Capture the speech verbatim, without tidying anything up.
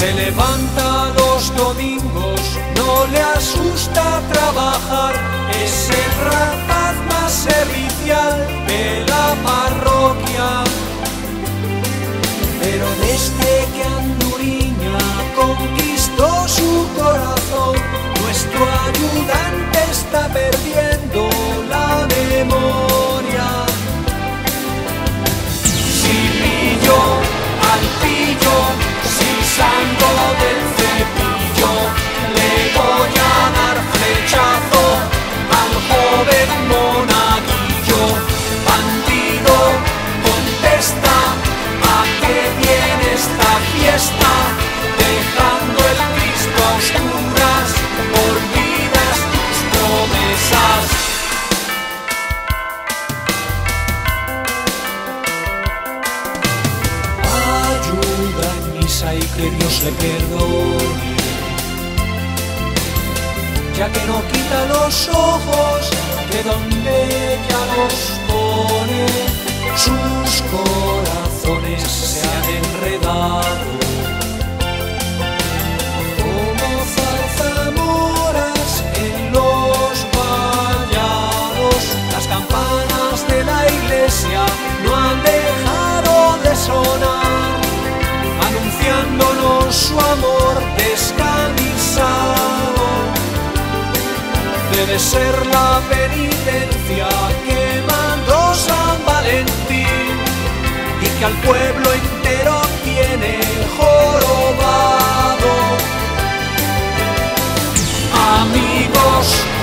Se levanta los domingos, no le asusta trabajar, es el rapaz más servicial de la parroquia. Pero desde que Anduriña conquistó su corazón, nuestro ayudante está perdiendo la memoria. Si pillo al pillo, si salgo del cepillo, le voy a dar flechazo al joven monaguillo. Bandido, contesta, ¿a qué viene esta fiesta? Dejando el Cristo a oscuras, olvidas tus promesas. Ayuda en misa y que Dios le perdone, ya que no quita los ojos de donde ella los pone. Sus corazones se han enredado como zarzamoras en los vallados. Las campanas de la iglesia no han dejado de sonar, anunciándonos su amor descamisado. Debe ser la penitencia que mandó San Valentín y que al pueblo entero tiene jorobado. Amigos,